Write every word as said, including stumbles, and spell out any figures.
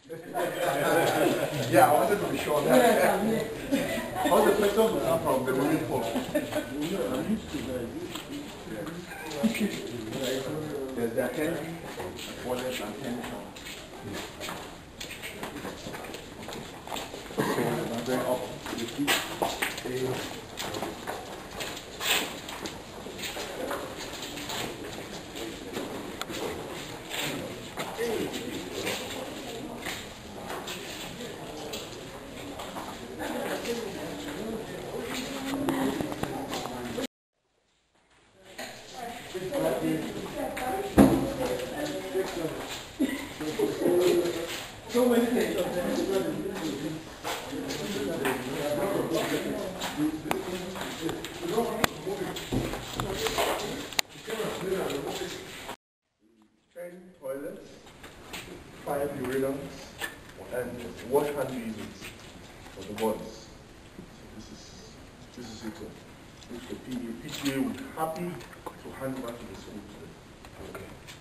Yeah, I wanted to be sure that. All the questions will come from the moving form. There's the attending, wallet, and tension. So I'm going up to the feet. So many things. Ten toilets, five urinals, and wash hand units for the boys. This is this is it. Which the P T A would be happy to hand over to the school. Okay.